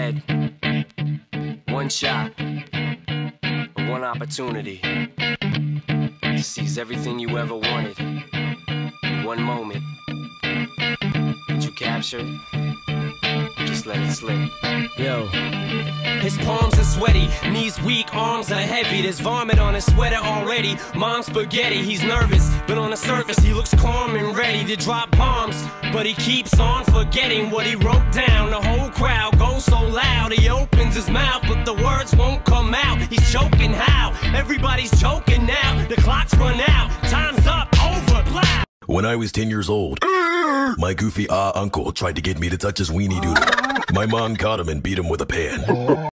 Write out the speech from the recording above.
had one shot, one opportunity to seize everything you ever wanted in one moment. Did you capture it? Just let it slip. Yo. His palms are sweaty, knees weak, arms are heavy. There's vomit on his sweater already. Mom's spaghetti, he's nervous, but on the surface he looks calm and ready to drop bombs. But he keeps on forgetting what he wrote down. The whole crowd goes so loud, he opens his mouth, but the words won't come out. He's choking how? Everybody's choking now. The clock's run out, time's up, over, blaow. When I was 10 years old, my goofy uncle tried to get me to touch his weenie doodle. My mom caught him and beat him with a pan.